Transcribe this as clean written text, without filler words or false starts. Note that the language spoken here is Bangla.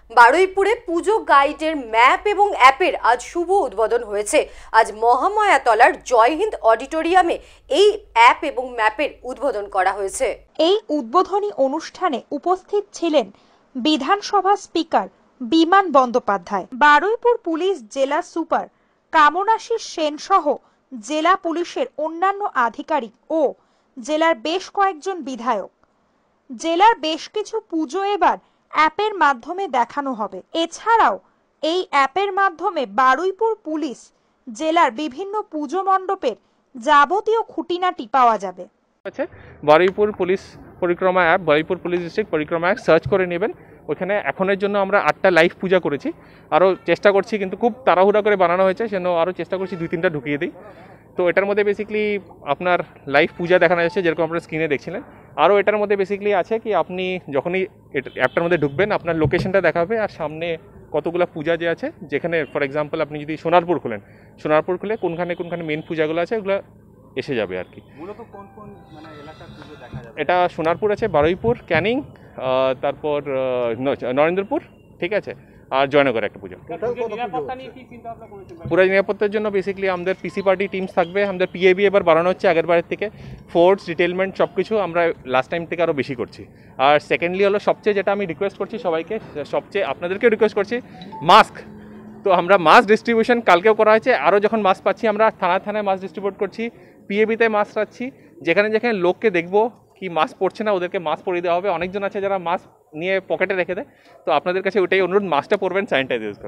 বারুইপুরে পুজো গাইডের ম্যাপ এবং অ্যাপের আজ শুভ উদ্বোধন হয়েছে। আজ মহামায়াতলার জয় হিন্দ অডিটোরিয়ামে এই অ্যাপ এবং ম্যাপের উদ্বোধন করা হয়েছে। এই উদ্বোধনী অনুষ্ঠানে উপস্থিত ছিলেন বিধানসভা স্পিকার বিমান বন্দ্যোপাধ্যায়, বারুইপুর পুলিশ জেলা সুপার কামনাশিস সেন সহ জেলা পুলিশের অন্যান্য আধিকারিক ও জেলার বেশ কয়েকজন বিধায়ক। জেলার বেশ কিছু পুজো এবার অ্যাপের মাধ্যমে দেখানো হবে। এছাড়াও এই অ্যাপের মাধ্যমে বারুইপুর পুলিশ জেলার বিভিন্ন পুজো মণ্ডপের যাবতীয় খুঁটিনাটি পাওয়া যাবে। Baruipur police Parikrama app, Baruipur police district Parikrama app search করে নেবেন। ওখানে এখনের জন্য আমরা 8টা লাইভ পূজা করেছি, আরও চেষ্টা করছি, কিন্তু খুব তাড়াহুড়া করে বানানো হয়েছে, সেজন্য আরও চেষ্টা করছি 2-3টা ঢুকিয়ে দিই। তো এটার মধ্যে বেসিক্যালি আপনার লাইভ পূজা দেখানো যাচ্ছে, যেরকম আপনার স্ক্রিনে দেখছিলেন। আরও এটার মধ্যে বেসিক্যালি আছে কি আপনি যখনই অ্যাপটার মধ্যে ঢুকবেন আপনার লোকেশনটা দেখাবে আর সামনে কতগুলো পূজা যে আছে, যেখানে ফর এক্সাম্পল আপনি যদি সোনারপুর খুলেন, সোনারপুর খুলে কোনখানে মেন পূজাগুলো আছে ওগুলো এসে যাবে আর কি। মূলত কোন কোন মানে এলাকার পুজো দেখা যাবে? এটা সোনারপুর আছে, বারুইপুর, ক্যানিং, তারপর নরেন্দ্রপুর, ঠিক আছে, আর জয়নগর একটা পুজো। পুরো নিরাপত্তার জন্য বেসিক্যালি আমাদের পিসি পার্টি টিমস থাকবে, আমাদের পিএবি এবার বাড়ানো হচ্ছে আগের বারের থেকে, ফোর্স ডিটেলমেন্ট সব কিছু আমরা লাস্ট টাইম থেকে আরও বেশি করছি। আর সেকেন্ডলি হলো সবচেয়ে যেটা আমি রিকোয়েস্ট করছি সবাইকে, সবচেয়ে আপনাদেরকেও রিকোয়েস্ট করছি, মাস্ক। তো আমরা মাস্ক ডিস্ট্রিবিউশন কালকেও করা হয়েছে, আরও যখন মাস্ক পাচ্ছি আমরা থানায় মাস্ক ডিস্ট্রিবিউট করছি, পিএবিতে মাস্ক রাখছি, যেখানে লোককে দেখবো কি মাস্ক পরছে না ওদেরকে মাস্ক পরিয়ে দেওয়া হবে। অনেকজন আছে যারা মাস্ক নিয়ে পকেটে রেখে দেয়, তো আপনাদের কাছে ওটাই অনুরোধ, মাস্কটা পরবেন, স্যানিটাইজ ইউজ করবেন।